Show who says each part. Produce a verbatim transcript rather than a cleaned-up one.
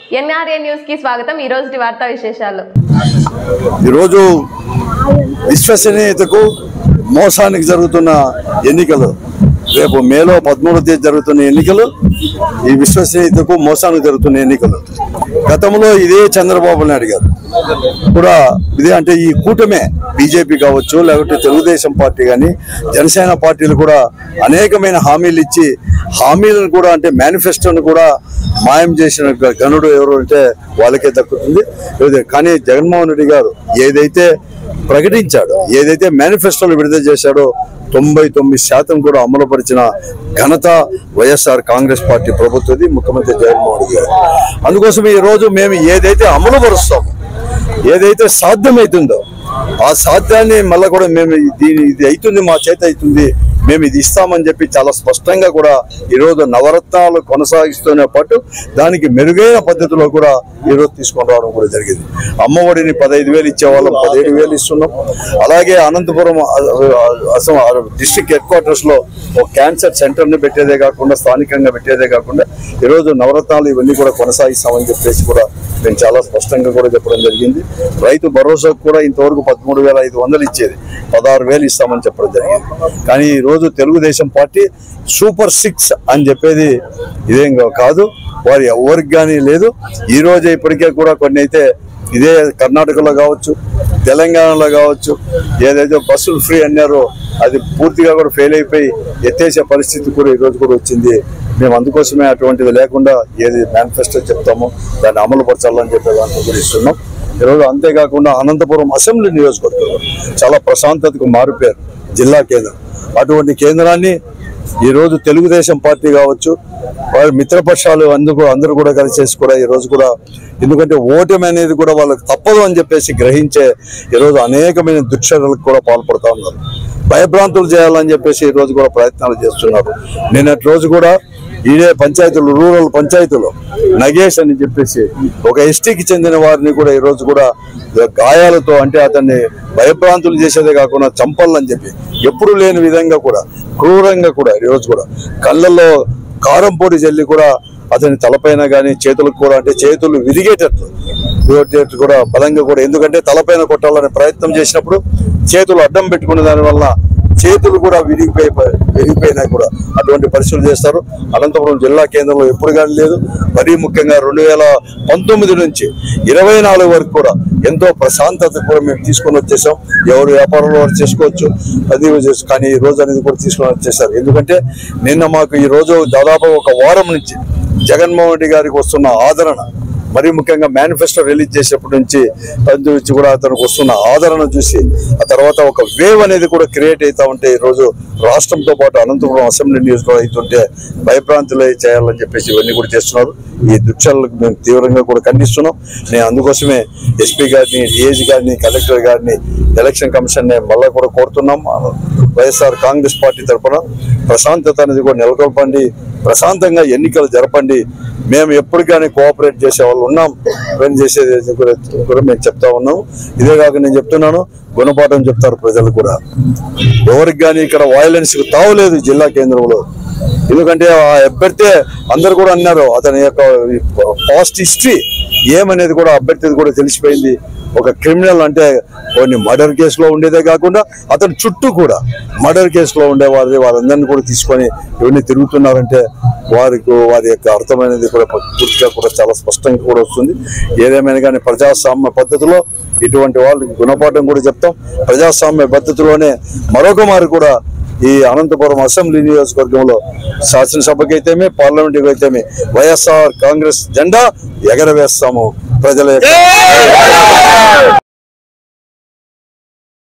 Speaker 1: NRA news కి స్వాగతం. ఈ రోజు వార్తా విశేషాలు.
Speaker 2: ఈ రోజు విశ్వసనీయతకు మోసానికి జరుగుతున్న ఎన్నికలు, రేపు మేలో పదమూడవ తేదీ జరుగుతున్న ఎన్నికలు ఈ విశ్వసనీయతకు మోసానికి జరుగుతున్న ఎన్నికలు. గతంలో ఇదే చంద్రబాబు నాయుడు గారు కూడా ఇదే అంటే ఈ కూటమే బీజేపీ కావచ్చు, లేకపోతే తెలుగుదేశం పార్టీ కానీ జనసేన పార్టీలు కూడా అనేకమైన హామీలు ఇచ్చి హామీలను కూడా అంటే మేనిఫెస్టోను కూడా మాయం చేసిన గనుడు ఎవరు అంటే వాళ్ళకే దక్కుతుంది. కానీ జగన్మోహన్ రెడ్డి గారు ఏదైతే ప్రకటించాడో, ఏదైతే మేనిఫెస్టోలో విడుదల చేశాడో తొంభై తొమ్మిది శాతం కూడా అమలుపరిచిన ఘనత వైఎస్ఆర్ కాంగ్రెస్ పార్టీ ప్రభుత్వది, ముఖ్యమంత్రి జగన్మోహన్ రెడ్డి గారు. అందుకోసం ఈ రోజు మేము ఏదైతే అమలు పరుస్తామో, ఏదైతే సాధ్యమవుతుందో ఆ సాధ్యాన్ని మళ్ళీ కూడా మేము దీని ఇది అవుతుంది, మా చేత అవుతుంది, మేము ఇది ఇస్తామని చెప్పి చాలా స్పష్టంగా కూడా ఈరోజు నవరత్నాలు కొనసాగిస్తూనే పాటు దానికి మెరుగైన పద్ధతిలో కూడా ఈరోజు తీసుకొని రావడం కూడా జరిగింది. అమ్మఒడిని పదహైదు వేలు ఇచ్చేవాళ్ళం పదిహేడు వేలు ఇస్తున్నాం. అలాగే అనంతపురం డిస్ట్రిక్ట్ హెడ్ క్వార్టర్స్ లో ఒక క్యాన్సర్ సెంటర్ ని పెట్టేదే కాకుండా, స్థానికంగా పెట్టేదే కాకుండా ఈరోజు నవరత్నాలు ఇవన్నీ కూడా కొనసాగిస్తామని చెప్పేసి కూడా మేము చాలా స్పష్టంగా కూడా చెప్పడం జరిగింది. రైతు భరోసాకు కూడా ఇంతవరకు పదమూడు వేల ఐదు వందలు ఇచ్చేది పదహారు వేలు ఇస్తామని చెప్పడం జరిగింది. కానీ ఈ రోజు తెలుగుదేశం పార్టీ సూపర్ సిక్స్ అని చెప్పేది ఇదేం కాదు, వారు ఎవరికి కానీ లేదు. ఈ రోజు ఇప్పటికే కూడా కొన్ని అయితే ఇదే కర్ణాటకలో కావచ్చు, తెలంగాణలో కావచ్చు, ఏదైతే బస్సులు ఫ్రీ అన్నారో అది పూర్తిగా కూడా ఫెయిల్ అయిపోయి ఎత్తేసే పరిస్థితి కూడా ఈరోజు కూడా వచ్చింది. మేము అందుకోసమే అటువంటిది లేకుండా ఏది మేనిఫెస్టో చెప్తామో దాన్ని అమలు పరచాలని చెప్పే దాంట్లో కూడా ఇస్తున్నాం ఈరోజు. అంతేకాకుండా అనంతపురం అసెంబ్లీ నియోజకవర్గంలో చాలా ప్రశాంతతకు మారిపోయారు జిల్లా కేంద్రం. అటువంటి కేంద్రాన్ని ఈరోజు తెలుగుదేశం పార్టీ కావచ్చు, వారి మిత్రపక్షాలు అందుకు అందరూ కూడా కలిసేసి కూడా ఈరోజు కూడా, ఎందుకంటే ఓటమి అనేది కూడా వాళ్ళకి తప్పదు అని చెప్పేసి గ్రహించే ఈరోజు అనేకమైన దుశ్చర్యలకు కూడా పాల్పడుతూ ఉన్నారు. భయభ్రాంతులు చేయాలని చెప్పేసి ఈరోజు కూడా ప్రయత్నాలు చేస్తున్నారు. నిన్నటి రోజు కూడా ఇదే పంచాయతీలు, రూరల్ పంచాయతీలో నగేష్ అని చెప్పేసి ఒక ఎస్టీకి చెందిన వారిని కూడా ఈరోజు కూడా గాయాలతో అంటే అతన్ని భయభ్రాంతులు చేసేదే కాకుండా చంపాలని చెప్పి ఎప్పుడు లేని విధంగా కూడా క్రూరంగా కూడా ఈరోజు కూడా కళ్ళల్లో కారం పొడి జల్లి కూడా అతని తలపైన కానీ చేతులకు కూడా అంటే చేతులు విరిగేటట్లు కూడా బలంగా కూడా, ఎందుకంటే తలపైన కొట్టాలనే ప్రయత్నం చేసినప్పుడు చేతులు అడ్డం పెట్టుకునే దానివల్ల చేతులు కూడా విరిగిపోయి విరిగిపోయినా కూడా అటువంటి పరిస్థితులు చేస్తారు. అనంతపురం జిల్లా కేంద్రంలో ఎప్పుడు కానీ లేదు. మరీ ముఖ్యంగా రెండు వేల పంతొమ్మిది నుంచి ఇరవై నాలుగు వరకు కూడా ఎంతో ప్రశాంతత కూడా మేము తీసుకొని వచ్చేసాం. ఎవరు వ్యాపారంలో వారు చేసుకోవచ్చు, అది కానీ ఈ రోజు అనేది కూడా తీసుకొని వచ్చేసారు. ఎందుకంటే నిన్న మాకు ఈ రోజు దాదాపు ఒక వారం నుంచి జగన్మోహన్ రెడ్డి గారికి వస్తున్న ఆదరణ, మరీ ముఖ్యంగా మేనిఫెస్టో రిలీజ్ చేసేప్పటి నుంచి నుంచి కూడా అతనికి వస్తున్న ఆదరణ చూసి ఆ తర్వాత ఒక వేవ్ అనేది కూడా క్రియేట్ అవుతా ఉంటే ఈరోజు రాష్ట్రంతో పాటు అనంతపురం అసెంబ్లీ నియోజకవర్గం అవుతుంటే భయభ్రాంతులు చేయాలని చెప్పేసి ఇవన్నీ కూడా చేస్తున్నారు. ఈ దుశ్చర్యలకు మేము తీవ్రంగా కూడా ఖండిస్తున్నాం. నేను అందుకోసమే ఎస్పీ గారిని, డిఐజీ గారిని, కలెక్టర్ గారిని, ఎలక్షన్ కమిషన్ మళ్ళీ కూడా కోరుతున్నాం. వైఎస్ఆర్ కాంగ్రెస్ పార్టీ తరఫున ప్రశాంతత అనేది కూడా నెలకొల్పండి, ప్రశాంతంగా ఎన్నికలు జరపండి. మేము ఎప్పటికీ కోఆపరేట్ చేసే వాళ్ళు ఉన్నాం, పని చేసేది కూడా మేము చెప్తా ఉన్నాం. ఇదే కాక నేను చెప్తున్నాను, గుణపాఠం చెప్తారు ప్రజలు కూడా. ఎవరికి కానీ ఇక్కడ వైలెన్స్ తావలేదు జిల్లా కేంద్రంలో. ఎందుకంటే ఆ అభ్యర్థి అందరు కూడా అన్నారు, అతని యొక్క పాస్ట్ హిస్టరీ ఏమనేది కూడా అభ్యర్థి కూడా తెలిసిపోయింది. ఒక క్రిమినల్ అంటే కొన్ని మర్డర్ కేసులో ఉండేదే కాకుండా అతని చుట్టూ కూడా మర్డర్ కేసులో ఉండేవారి వారందరినీ కూడా తీసుకొని ఇవన్నీ తిరుగుతున్నారంటే వారికి వారి యొక్క అర్థమైనది కూడా పూర్తిగా కూడా చాలా స్పష్టంగా కూడా వస్తుంది. ఏదేమైనా కానీ ప్రజాస్వామ్య పద్ధతిలో ఇటువంటి వాళ్ళకి గుణపాఠం కూడా చెప్తాం. ప్రజాస్వామ్య పద్ధతిలోనే మరొక మారు కూడా ఈ అనంతపురం అసెంబ్లీ నియోజకవర్గంలో శాసనసభకైతేమే, పార్లమెంటుకి అయితేమే వైఎస్ఆర్ కాంగ్రెస్ జెండా ఎగరవేస్తాము. ప్రజల